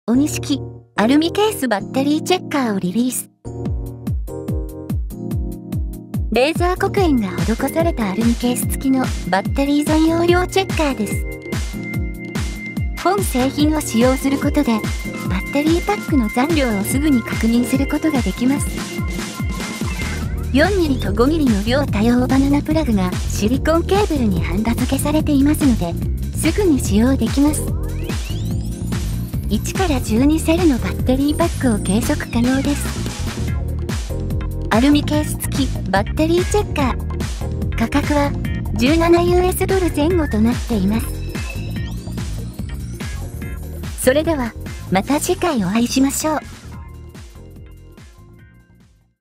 鬼式アルミケースバッテリーチェッカーをリリース。レーザー刻印が施されたアルミケース付きのバッテリー残容量チェッカーです。本製品を使用することでバッテリーパックの残量をすぐに確認することができます。4mm と 5mm の両多用バナナプラグがシリコンケーブルにハンダ付けされていますので、すぐに使用できます。1から12セルのバッテリーパックを計測可能です。アルミケース付きバッテリーチェッカー。価格は $17 ドル前後となっています。それではまた次回お会いしましょう。